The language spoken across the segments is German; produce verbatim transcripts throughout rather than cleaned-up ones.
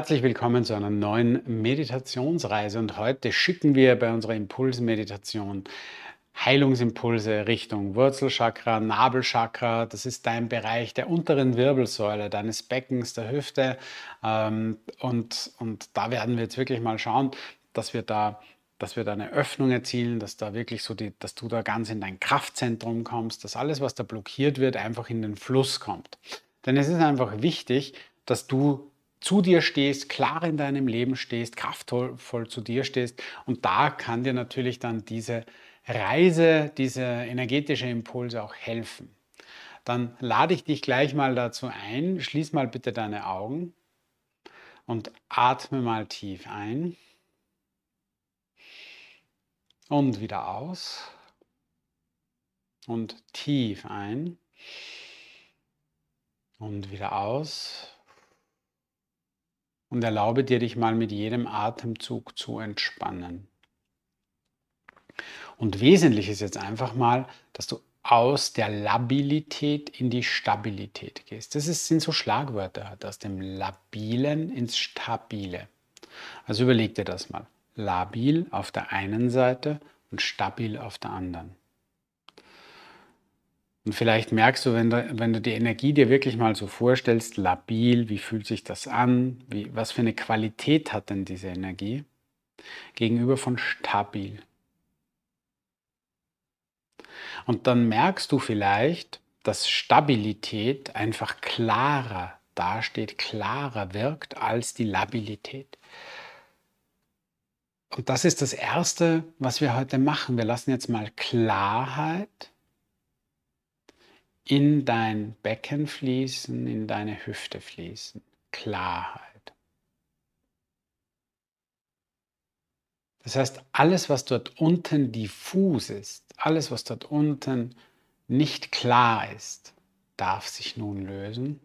Herzlich willkommen zu einer neuen Meditationsreise und heute schicken wir bei unserer Impulsmeditation Heilungsimpulse Richtung Wurzelchakra, Nabelchakra. Das ist dein Bereich der unteren Wirbelsäule, deines Beckens, der Hüfte. Ähm, und, und da werden wir jetzt wirklich mal schauen, dass wir da dass wir da eine Öffnung erzielen, dass da wirklich so die, dass du da ganz in dein Kraftzentrum kommst, dass alles, was da blockiert wird, einfach in den Fluss kommt. Denn es ist einfach wichtig, dass du zu dir stehst, klar in deinem Leben stehst, kraftvoll zu dir stehst. Und da kann dir natürlich dann diese Reise, diese energetische Impulse auch helfen. Dann lade ich dich gleich mal dazu ein, schließ mal bitte deine Augen und atme mal tief ein und wieder aus und tief ein und wieder aus. Und erlaube dir, dich mal mit jedem Atemzug zu entspannen. Und wesentlich ist jetzt einfach mal, dass du aus der Labilität in die Stabilität gehst. Das ist, sind so Schlagwörter, aus dem Labilen ins Stabile. Also überleg dir das mal. Labil auf der einen Seite und stabil auf der anderen. Und vielleicht merkst du, wenn du, wenn du die Energie dir wirklich mal so vorstellst, labil, wie fühlt sich das an? Wie, was für eine Qualität hat denn diese Energie? Gegenüber von stabil. Und dann merkst du vielleicht, dass Stabilität einfach klarer dasteht, klarer wirkt als die Labilität. Und das ist das Erste, was wir heute machen. Wir lassen jetzt mal Klarheit in dein Becken fließen, in deine Hüfte fließen. Klarheit. Das heißt, alles, was dort unten diffus ist, alles, was dort unten nicht klar ist, darf sich nun lösen.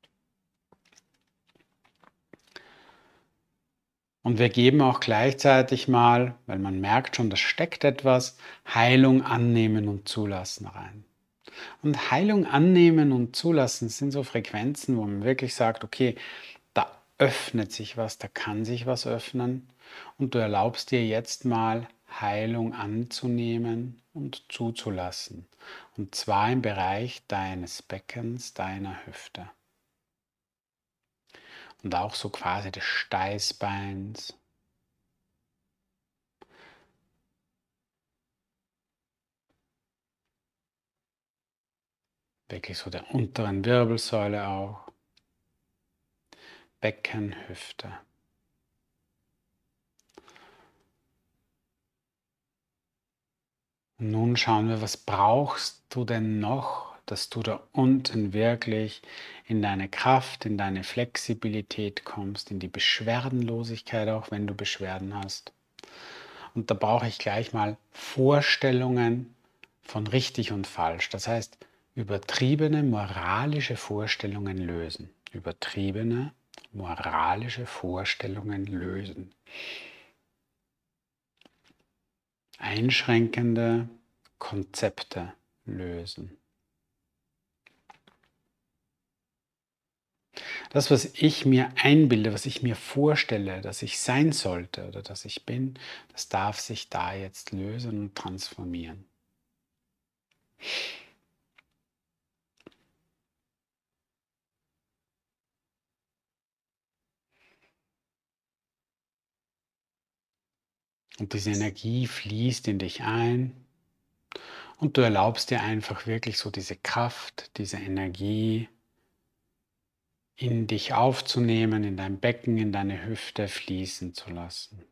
Und wir geben auch gleichzeitig mal, weil man merkt schon, da steckt etwas, Heilung annehmen und zulassen rein. Und Heilung annehmen und zulassen sind so Frequenzen, wo man wirklich sagt, okay, da öffnet sich was, da kann sich was öffnen. Und du erlaubst dir jetzt mal Heilung anzunehmen und zuzulassen. Und zwar im Bereich deines Beckens, deiner Hüfte. Und auch so quasi des Steißbeins. Wirklich so der unteren Wirbelsäule auch. Becken, Hüfte. Und nun schauen wir, was brauchst du denn noch, dass du da unten wirklich in deine Kraft, in deine Flexibilität kommst, in die Beschwerdenlosigkeit, auch wenn du Beschwerden hast. Und da brauche ich gleich mal Vorstellungen von richtig und falsch. Das heißt, übertriebene moralische Vorstellungen lösen. Übertriebene moralische Vorstellungen lösen. Einschränkende Konzepte lösen. Das, was ich mir einbilde, was ich mir vorstelle, dass ich sein sollte oder dass ich bin, das darf sich da jetzt lösen und transformieren. Und diese Energie fließt in dich ein und du erlaubst dir einfach wirklich so diese Kraft, diese Energie in dich aufzunehmen, in dein Becken, in deine Hüfte fließen zu lassen.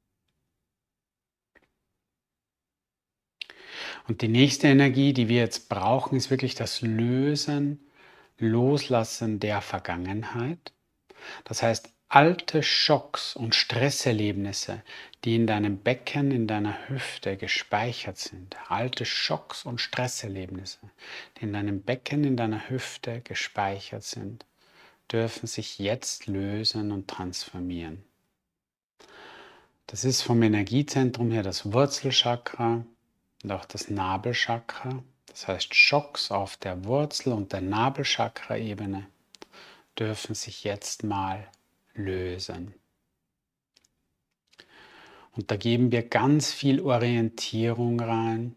Und die nächste Energie, die wir jetzt brauchen, ist wirklich das Lösen, Loslassen der Vergangenheit. Das heißt, alte Schocks und Stresserlebnisse, die in deinem Becken, in deiner Hüfte gespeichert sind, alte Schocks und Stresserlebnisse, die in deinem Becken, in deiner Hüfte gespeichert sind, dürfen sich jetzt lösen und transformieren. Das ist vom Energiezentrum her das Wurzelchakra und auch das Nabelchakra. Das heißt, Schocks auf der Wurzel- und der Nabelchakra-Ebene dürfen sich jetzt mal lösen. Und da geben wir ganz viel Orientierung rein,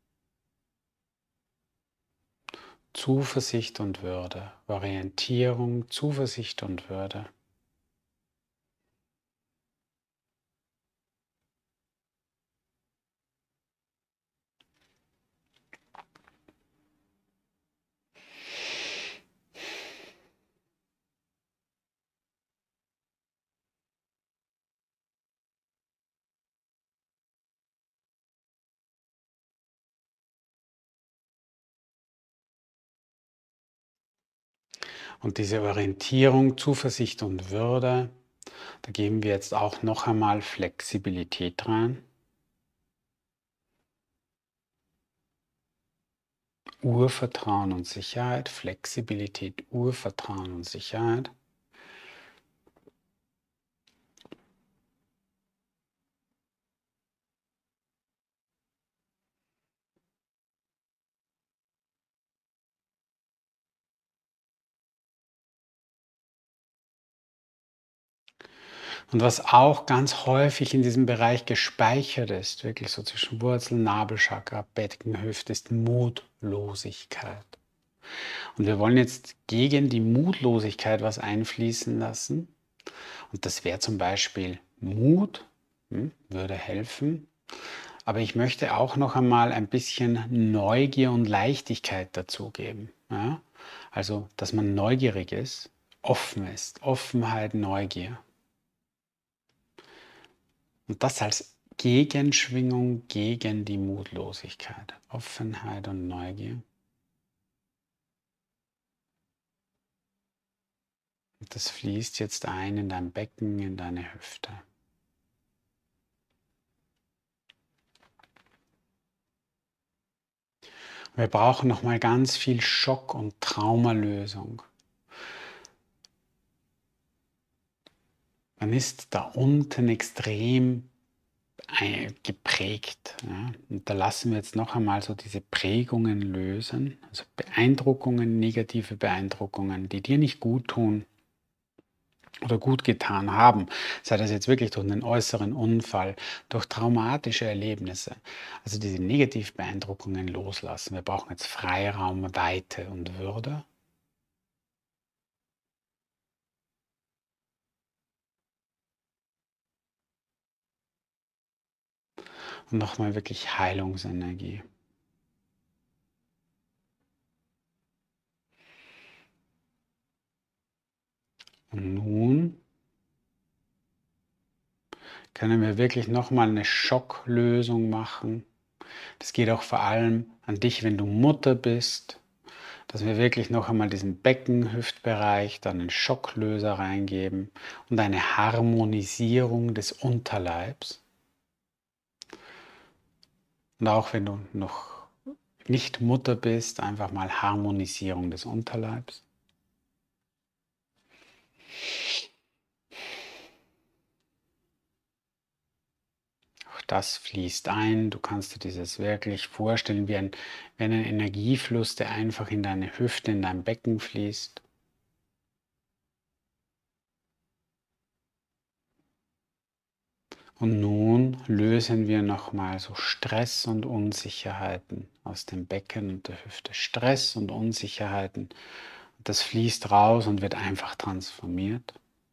Zuversicht und Würde. Orientierung, Zuversicht und Würde. Und diese Orientierung, Zuversicht und Würde, da geben wir jetzt auch noch einmal Flexibilität rein. Urvertrauen und Sicherheit, Flexibilität, Urvertrauen und Sicherheit. Und was auch ganz häufig in diesem Bereich gespeichert ist, wirklich so zwischen Wurzel, Nabelchakra, Beckenhüfte, ist Mutlosigkeit. Und wir wollen jetzt gegen die Mutlosigkeit was einfließen lassen. Und das wäre zum Beispiel Mut, hm, würde helfen. Aber ich möchte auch noch einmal ein bisschen Neugier und Leichtigkeit dazugeben. Ja? Also, dass man neugierig ist, offen ist, Offenheit, Neugier. Und das als Gegenschwingung gegen die Mutlosigkeit, Offenheit und Neugier. Und das fließt jetzt ein in dein Becken, in deine Hüfte. Wir brauchen noch mal ganz viel Schock- und Traumalösung. Man ist da unten extrem geprägt. Ja? Und da lassen wir jetzt noch einmal so diese Prägungen lösen, also Beeindruckungen, negative Beeindruckungen, die dir nicht gut tun oder gut getan haben, sei das jetzt wirklich durch einen äußeren Unfall, durch traumatische Erlebnisse, also diese Negativbeeindruckungen loslassen. Wir brauchen jetzt Freiraum, Weite und Würde. Und nochmal wirklich Heilungsenergie. Und nun können wir wirklich nochmal eine Schocklösung machen. Das geht auch vor allem an dich, wenn du Mutter bist, dass wir wirklich noch einmal diesen Becken-Hüftbereich, dann einen Schocklöser reingeben und eine Harmonisierung des Unterleibs. Und auch wenn du noch nicht Mutter bist, einfach mal Harmonisierung des Unterleibs. Auch das fließt ein. Du kannst dir dieses wirklich vorstellen wie ein, wie ein Energiefluss, der einfach in deine Hüfte, in dein Becken fließt. Und nun lösen wir nochmal so Stress und Unsicherheiten aus dem Becken und der Hüfte. Stress und Unsicherheiten. Das fließt raus und wird einfach transformiert.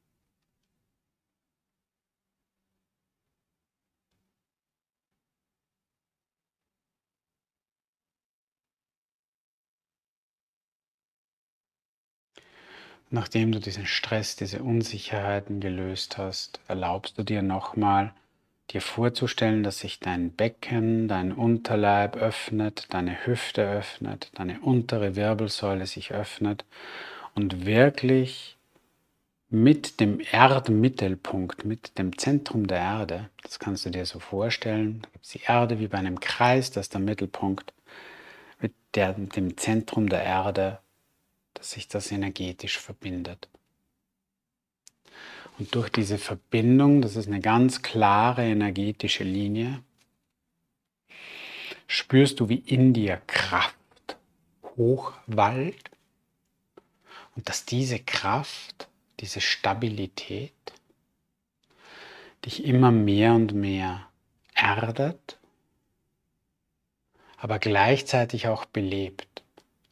Nachdem du diesen Stress, diese Unsicherheiten gelöst hast, erlaubst du dir nochmal, dir vorzustellen, dass sich dein Becken, dein Unterleib öffnet, deine Hüfte öffnet, deine untere Wirbelsäule sich öffnet und wirklich mit dem Erdmittelpunkt, mit dem Zentrum der Erde, das kannst du dir so vorstellen, da gibt es die Erde wie bei einem Kreis, das ist der Mittelpunkt, mit, der, mit dem Zentrum der Erde, dass sich das energetisch verbindet. Und durch diese Verbindung, das ist eine ganz klare energetische Linie, spürst du, wie in dir Kraft hochwallt und dass diese Kraft, diese Stabilität dich immer mehr und mehr erdet, aber gleichzeitig auch belebt.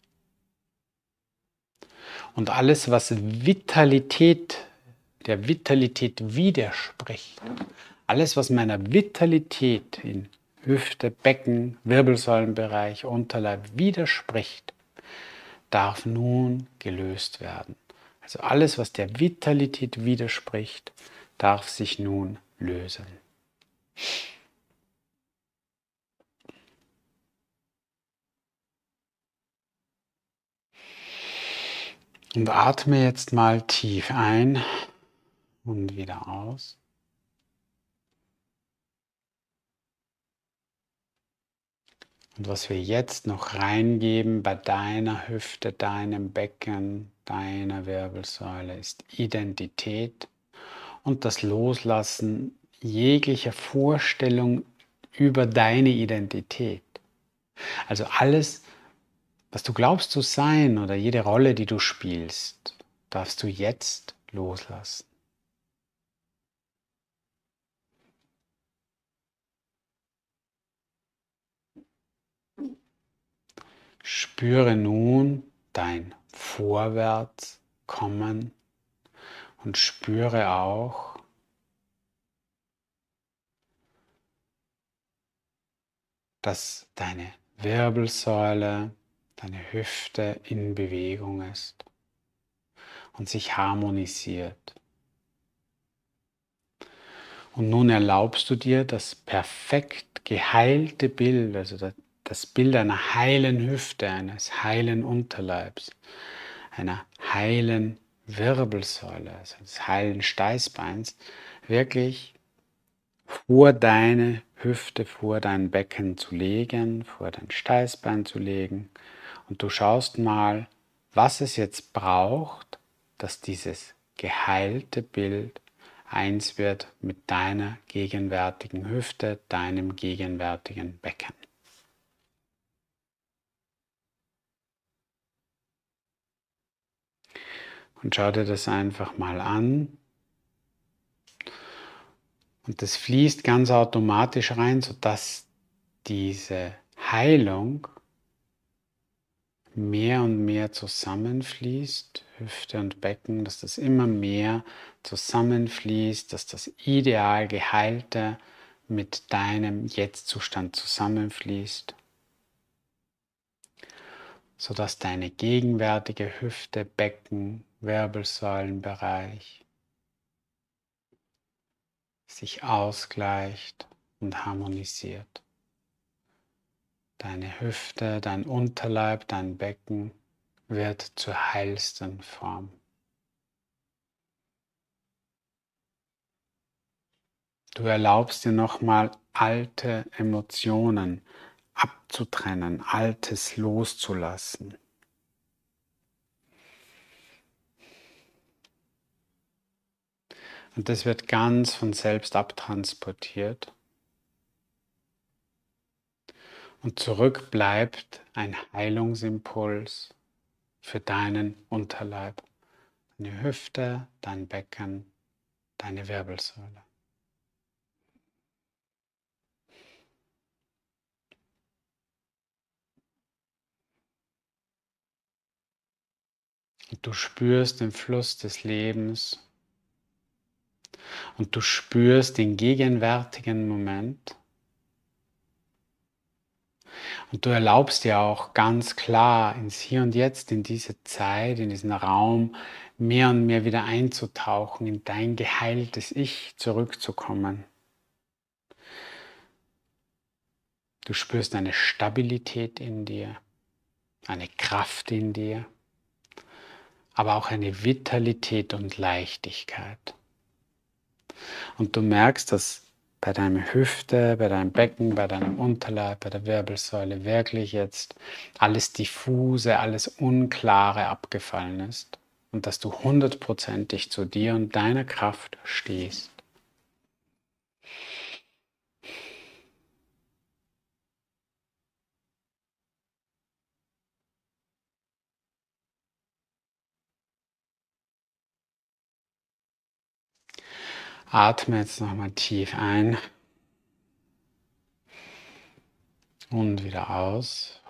Und alles, was Vitalität, der Vitalität widerspricht, alles, was meiner Vitalität in Hüfte, Becken, Wirbelsäulenbereich, Unterleib widerspricht, darf nun gelöst werden. Also alles, was der Vitalität widerspricht, darf sich nun lösen. Und atme jetzt mal tief ein und wieder aus. Und was wir jetzt noch reingeben bei deiner Hüfte, deinem Becken, deiner Wirbelsäule, ist Identität und das Loslassen jeglicher Vorstellung über deine Identität. Also alles, was du glaubst zu sein oder jede Rolle, die du spielst, darfst du jetzt loslassen. Spüre nun dein Vorwärtskommen und spüre auch, dass deine Wirbelsäule, deine Hüfte in Bewegung ist und sich harmonisiert. Und nun erlaubst du dir das perfekt geheilte Bild, also das Bild einer heilen Hüfte, eines heilen Unterleibs, einer heilen Wirbelsäule, also des heilen Steißbeins, wirklich vor deine Hüfte, vor dein Becken zu legen, vor dein Steißbein zu legen. Und du schaust mal, was es jetzt braucht, dass dieses geheilte Bild eins wird mit deiner gegenwärtigen Hüfte, deinem gegenwärtigen Becken. Und schau dir das einfach mal an. Und das fließt ganz automatisch rein, sodass diese Heilung mehr und mehr zusammenfließt, Hüfte und Becken, dass das immer mehr zusammenfließt, dass das ideal Geheilte mit deinem Jetzt-Zustand zusammenfließt, sodass deine gegenwärtige Hüfte, Becken, Wirbelsäulenbereich sich ausgleicht und harmonisiert. Deine Hüfte, dein Unterleib, dein Becken wird zur heilsten Form. Du erlaubst dir nochmal alte Emotionen abzutrennen, Altes loszulassen. Und das wird ganz von selbst abtransportiert. Und zurück bleibt ein Heilungsimpuls für deinen Unterleib, deine Hüfte, dein Becken, deine Wirbelsäule. Und du spürst den Fluss des Lebens und du spürst den gegenwärtigen Moment. Und du erlaubst dir auch ganz klar ins Hier und Jetzt, in diese Zeit, in diesen Raum, mehr und mehr wieder einzutauchen, in dein geheiltes Ich zurückzukommen. Du spürst eine Stabilität in dir, eine Kraft in dir, aber auch eine Vitalität und Leichtigkeit. Und du merkst, dass bei deiner Hüfte, bei deinem Becken, bei deinem Unterleib, bei der Wirbelsäule wirklich jetzt alles Diffuse, alles Unklare abgefallen ist und dass du hundertprozentig zu dir und deiner Kraft stehst. Atme jetzt nochmal tief ein und wieder aus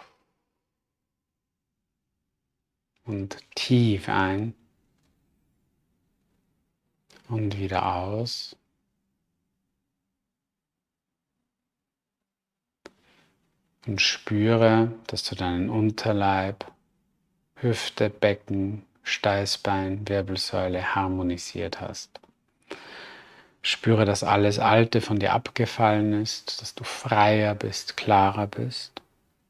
und tief ein und wieder aus. Und spüre, dass du deinen Unterleib, Hüfte, Becken, Steißbein, Wirbelsäule harmonisiert hast. Spüre, dass alles Alte von dir abgefallen ist, dass du freier bist, klarer bist.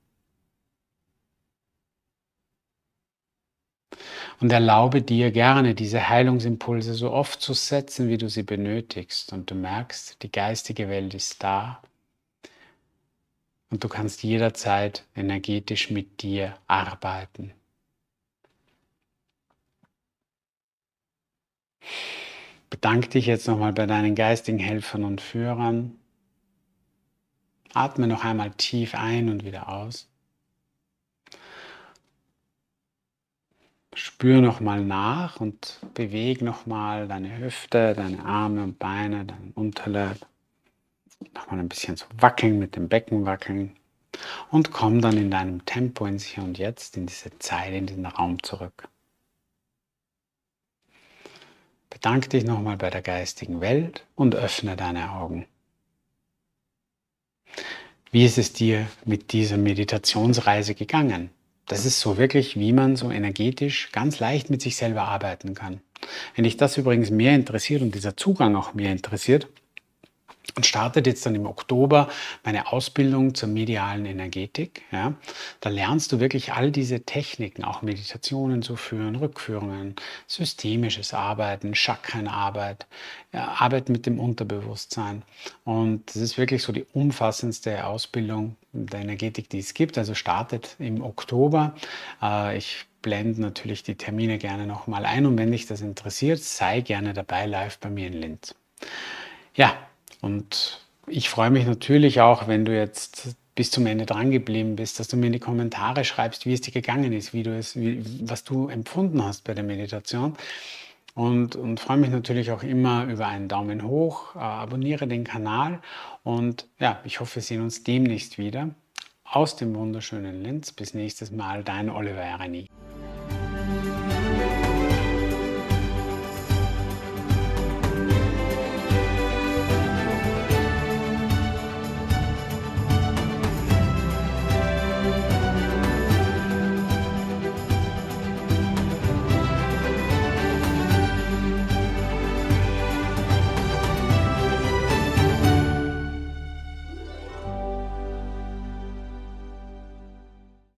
Und erlaube dir gerne, diese Heilungsimpulse so oft zu setzen, wie du sie benötigst. Und du merkst, die geistige Welt ist da. Und du kannst jederzeit energetisch mit dir arbeiten. Bedanke dich jetzt nochmal bei deinen geistigen Helfern und Führern. Atme noch einmal tief ein und wieder aus. Spür nochmal nach und bewege nochmal deine Hüfte, deine Arme und Beine, deinen Unterleib. Nochmal ein bisschen so wackeln, mit dem Becken wackeln. Und komm dann in deinem Tempo ins Hier und Jetzt, in diese Zeit, in diesen Raum zurück. Bedanke dich nochmal bei der geistigen Welt und öffne deine Augen. Wie ist es dir mit dieser Meditationsreise gegangen? Das ist so wirklich, wie man so energetisch ganz leicht mit sich selber arbeiten kann. Wenn dich das übrigens mehr interessiert und dieser Zugang auch mehr interessiert, und startet jetzt dann im Oktober meine Ausbildung zur medialen Energetik. Ja. Da lernst du wirklich all diese Techniken, auch Meditationen zu führen, Rückführungen, systemisches Arbeiten, Chakrenarbeit, ja, Arbeit mit dem Unterbewusstsein. Und das ist wirklich so die umfassendste Ausbildung der Energetik, die es gibt. Also startet im Oktober. Ich blende natürlich die Termine gerne nochmal ein und wenn dich das interessiert, sei gerne dabei live bei mir in Linz. Ja, und ich freue mich natürlich auch, wenn du jetzt bis zum Ende dran geblieben bist, dass du mir in die Kommentare schreibst, wie es dir gegangen ist, wie du es, wie, was du empfunden hast bei der Meditation. Und, und freue mich natürlich auch immer über einen Daumen hoch, äh, abonniere den Kanal und ja, ich hoffe, wir sehen uns demnächst wieder. Aus dem wunderschönen Linz. Bis nächstes Mal, dein Oliver Ereni.